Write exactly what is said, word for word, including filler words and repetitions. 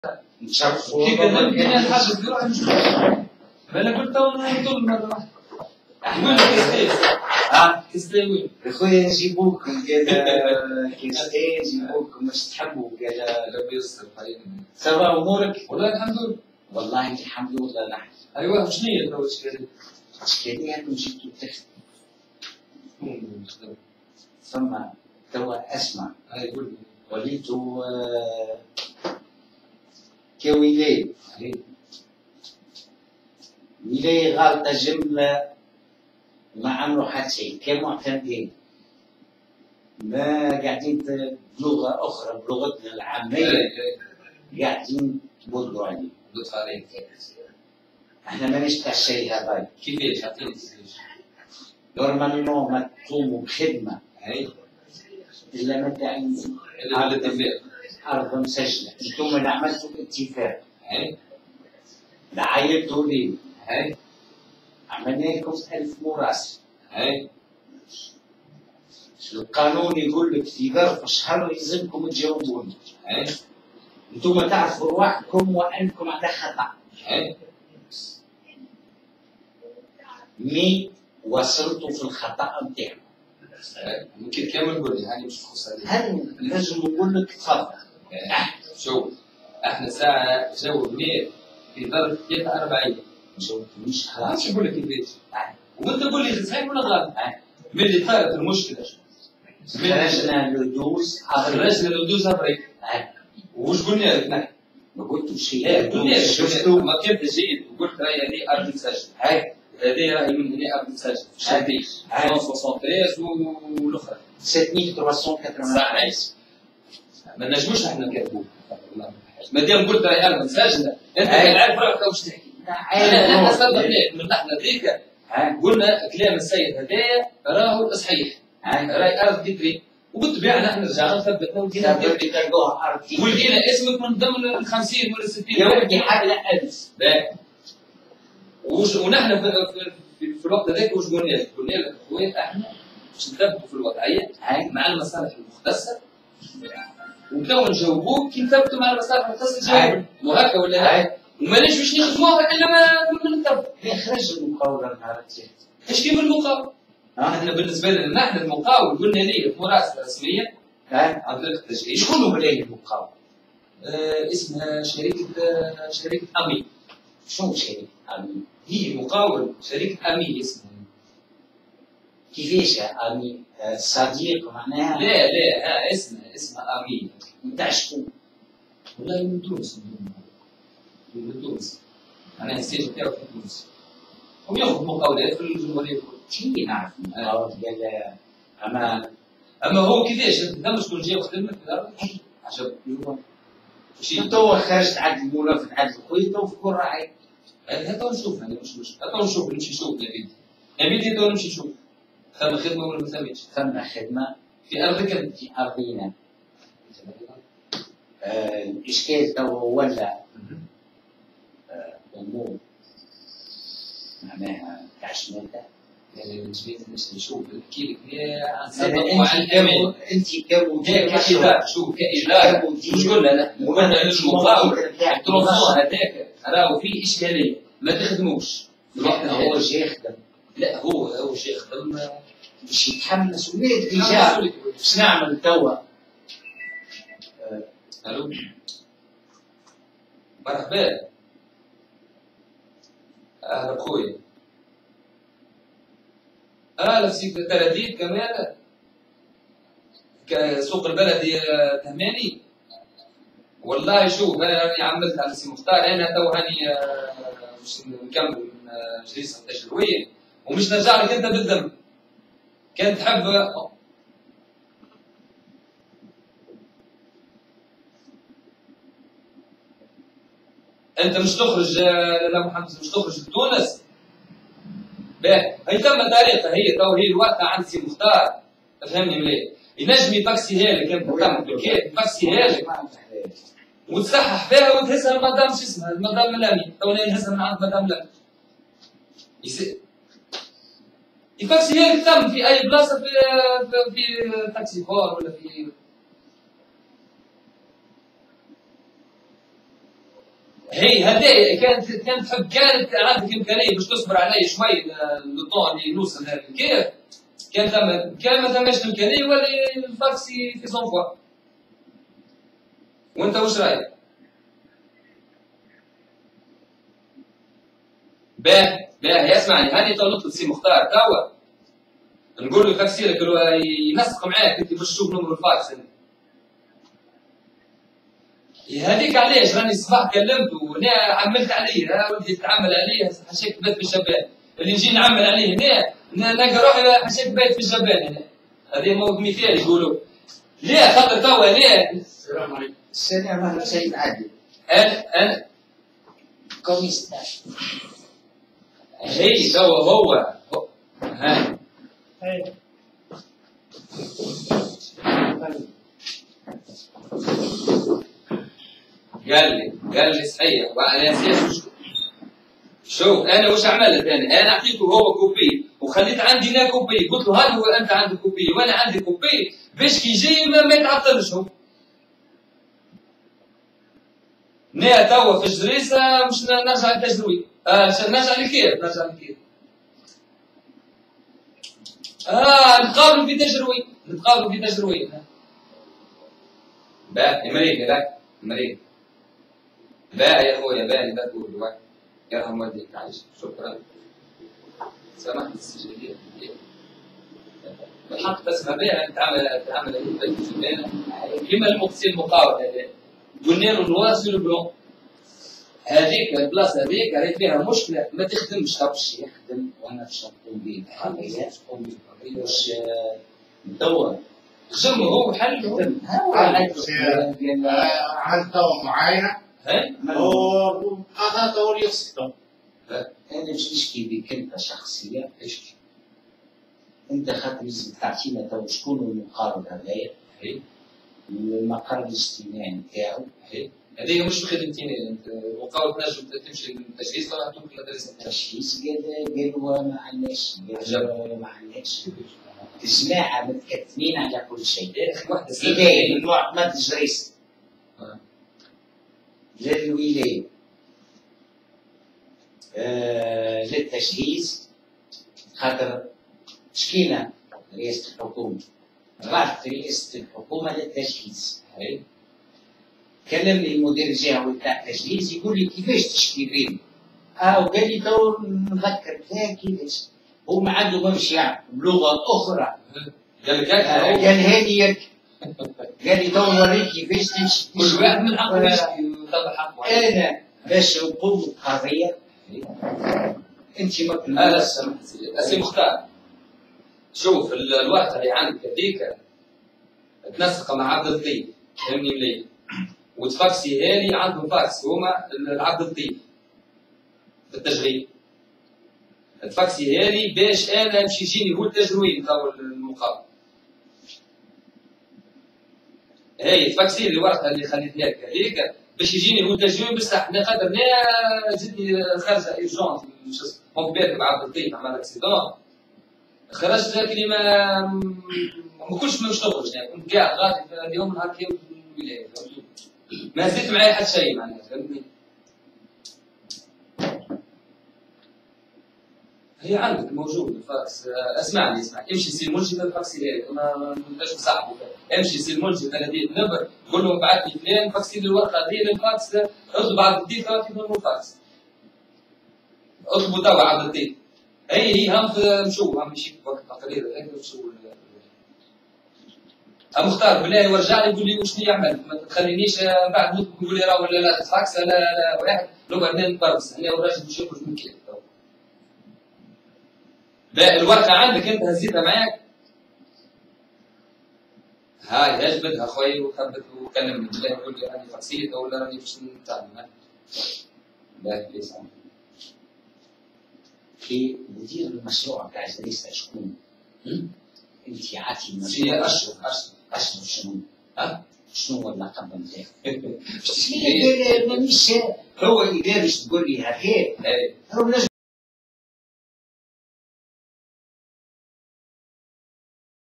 كي كلمتني انا الحاج يروح نشوف انا قلت تو نطل مره واحده وين كيستي؟ اه كيستي وين؟ خويا نجيبوكم قال كيستي نجيبوكم باش تحبوا قال ربي يستر حبيبي. سوا امورك؟ والله الحمد لله. والله الحمد لله نحن. ايوه شنو هي تو الاشكاليه؟ الاشكاليه انكم جيتوا تخدموا. ثم توا اسمع. هاي قول لي. وليتوا كولاية. ولاية غالطة جملة ما عملوا حتى شيء كمعتمدين. ما قاعدين بلغة أخرى بلغتنا العامية قاعدين تبلغوا عليه. لطف عليك. احنا ماناش تاع الشيء هذا. كيفاش؟ عطيني كيفاش. نورمالمون ما تقوموا بخدمة. هاي. إلا ما تعينوا. إلا على الاتفاق. أرض مسجلة. أنتم اللي عملتوا الاتفاق. هاي. لا عيطتوا لي. هاي. عملنا لكم ألف مراسل. هاي. القانون يقول لك في ظرف شهر يلزمكم تجاوبوني. هاي. انتم تعرفوا روحكم وانكم على خطأ. هاي. مي وصلتوا في الخطأ نتاعكم. ممكن كامل قول لي هاني مش تخص عليك. هل لازم نقول لك تفضل. شوف احنا ساعة جاوبناه في ظرف ثلاثة أربع أيام. ما جاوبتنيش ما خلاص. نقول لك كيفاش. وانت قول لي صحيح ولا غلط؟ ملي صارت المشكلة خرجنا لدوز خرجنا لدوز ابريك. وش قلنا لك نحن؟ ما قلتوش شيء. لا قلنا لك شفتوا ما كنت جيت وقلت راهي هذه ارض مسجل. هاي هذه راهي من هنا ارض مسجل. شاديش مئتين وثلاثة وستين والاخرى سبعة آلاف وثمانمائة وثمانية وثمانين. صحيح. ما نجموش نحن نكذبوا. ما دام قلت راهي ارض مسجله انت كان عارف روحك واش تحكي. انا صدقناك من نحن ذيك قلنا كلام السيد هذايا راهو صحيح. راهي ارض ديكري وبالطبيعه نحن رجعنا ثبتنا ولقينا تلقوها ارض ولقينا اسمك من ضمن ال خمسين ولا ستين. يا ولدي حاجه ألف. وش ونحن في, في, في الوقت هذاك واش قلنا لك؟ قلنا لك اخويا احنا باش نثبتوا في الوضعيه مع المصالح المختصه وتوا نجاوبوك كي نثبتوا مع المصالح المختصه تجاوبنا. وهكا ولا لا؟ وماناش باش نخدموها الا ما كنا نثبتوا. خرج المقاوله نهار الثلاث. ايش كيف المقاول؟ احنا بالنسبه لنا نحن المقاول قلنا ليه في مراسله رسميه عن طريق التسجيل. شكون هو اللي المقاول؟ آه اسمها شركه آه شركه امي. شنو شركه امي؟ هي مقاول شركه امي اسمها. كيفاش امي؟ صديق معناها؟ لا لا ها اسمها اسمها امي. نتاع شكون؟ والله من تونس من تونس. معناها السيج نتاعو في تونس. وياخذ مقاولات في الجمهوريه الكل. شي نعرف المقاول قال اما اما هو كيفاش انت فهمت شكون جاي وخدمك في الارض؟ عجب. شي تو خرجت عند المولف عند خويا تو في كل راعي. هذا تو نشوف انا مش مشكل. تو نشوف نمشي نشوف يا بيدي. يا بيدي تو نمشي نشوف. ثم خدمه ولا ما ثمش؟ ثم خدمه في ارضك في ارضنا. آه الاشكال تو ولا آه امور معناها تاع شماته. يعني بالنسبه لي نشوف نحكي لك عن سبب وعن امان. انت كمدير كإدارة شوف كإدارة مش قلنا لا قلنا المقاول الترونسبور هذاك راهو فيه اشكاليه ما تخدموش. هو جاي يخدم. لا هو هو جاي يخدم باش يتحمل مسؤوليه ديجا. باش نعمل توا؟ الو مرحبا. اهلا خويا. اه سيك ترديد كمان كسوق البلدي تهماني. والله شوف انا راني عملت على سي مختار. انا تو هاني باش نكمل من جليس التجربيه ومش نرجع لك انت بالذنب. كان تحب انت مش تخرج لا محمد مش تخرج لتونس. باهي هي تم طريقه هي تو هي الوقت عند سي مختار. تفهمني مليح. ينجم يفاكسيها لك انت تم بلوكيت يفاكسيها لك وتصحح فيها وتهزها لمدام شو اسمها مدام لامي. تو انا نهزها من عند مدام لامي. يفاكسيها لك تم في اي بلاصه في في, في تاكسي فور ولا في هي هذه كانت كانت تحب كانت عندك امكانيه باش تصبر علي شوي لو طون اللي نوصل هذا كيف كان ثم كان ما ثماش امكانيه ولا الفاكس في سون فوا. وانت واش رايك؟ باه باه اسمعني هاني تو نطلب سي مختار توا نقول له تفسيرك ينسق معاك انت باش تشوف نمر الفاكس. هذيك علاش راني الصباح كلمته وانا عملت عليه ها ولدي تتعمل عليه حشاك بات في الجبان اللي نجي نعمل عليه هنا نلقى روحي حشاك بات في الجبان هنا. هذه موت مثال يقولوا ليه خاطر توا ليه. السلام عليكم. السلام عليكم سيد عادل. انا انا كوميست هي توا هو ها قال لي قال لي صحيح وعلى اساس شوف انا واش عملت انا انا اعطيته هو كوبي وخليت عندي لا كوبي قلت له هل هو انت عندك كوبي وانا عندي كوبي باش كي يجي ما, ما يتعطلش هو. نا توا في الجريسه مش نرجع للتجرويد آه نرجع لكيف نرجع لكيف اه نتقابلوا في تجرويد نتقابلوا في تجرويد. باه امريكا لا امريكا باه يا خويا باه لا تقول واحد يرحم والديك عايش. شكرا سامحني السجلية بالحق تسمى بها تعمل تعمل كما المقصي المقاول هذا قلنا له نوار سور بلون هذيك البلاصه هذيك راهي فيها مشكله ما تخدمش. باش يخدم وانا في الطوموبيل عمليات الطوموبيل باش ندور جم هو حل هو عن تو معاينه هذا تو اللي يصدق. انا مش نشكي بك انت شخصيا اشكي انت خاطر لازم تعطينا تو شكون المقارب هذايا المقر الاجتماعي نتاعو. هذه مش خدمتيني انت وقاوله تنجم تمشي للتجهيز طلعت لك المدارس التجهيز قالوا ما عندناش قالوا ما عندناش جماعه متكتمين على كل شيء. واحده ولايه من نوع ما تجريس للولايه آه للتجهيز خاطر شكينا رئاسه الحكومه رفض رئاسه الحكومه للتجهيز. كلمني المدير الجهوي تاع التجهيز يقول لي كيفاش تشكي بيني اه وقال لي تو نذكر لا كيفاش هو ما عنده ممشي يعني بلغه اخرى قال لك قال هذه قال لي تو نوريك كيفاش تمشي كل واحد من حقه يشكي ويطلع حقه. انا باش نقوم بالقضيه انت ما كنت لا سي مختار شوف الورقه اللي عندك هذيك تنسق مع عبد اللطيف فهمني مليح وتفاكسي هالي عندهم فاكس هما العبد اللطيف في التشغيل تفاكسي هالي باش انا نمشي يجيني هو التجويد تو المقابل. هاي تفاكسي لي الورقه اللي خليتها لك هذيك باش يجيني هو التجويد بصح انا خاطر لا جاتني خارجه ايرجونت مش بالك مع عبد اللطيف عمل اكسيدون خرجت لكن ما ما كنتش مش تخرج يعني كنت قاعد غادي في اليوم نهار كامل في الولايه ما زدت معايا حتى شيء معناها فهمتني. هي عندك موجود الفاكس اسمعني اسمعني امشي سي المنجد الفاكس لي ما نبداش نصاحبه امشي سي المنجد ثلاثين نمبر قول له ابعث لي فلان فاكسي لي الورقه هذه للفاكس اطلب عبد اللطيف كيف نمر الفاكس اطلبوا توا عبد اللطيف. هي هي هم مشو هم مشي وقت تقرير هيك مشو مختار بالله ورجع لي يقول لي وشنو يعمل ما تخلينيش بعد نطلب نقول لي راه ولا لا تفاكس لا لا واحد نقعد نبرز هنا والراجل باش يخرج من كيف. لا الورقه عندك انت هزيتها معاك هاي اجبدها خويا وثبت وكلمني بالله يقول لي راني فاكسيت ولا راني باش نتعلم. لا ليس في مدير المشروع تاع جريسة شكون؟ انت عاتي المشروع اشرف اشرف اشرف شنو؟ ها؟ شنو هو اللقب نتاعك؟ مانيش هو اذا باش تقول لي هكا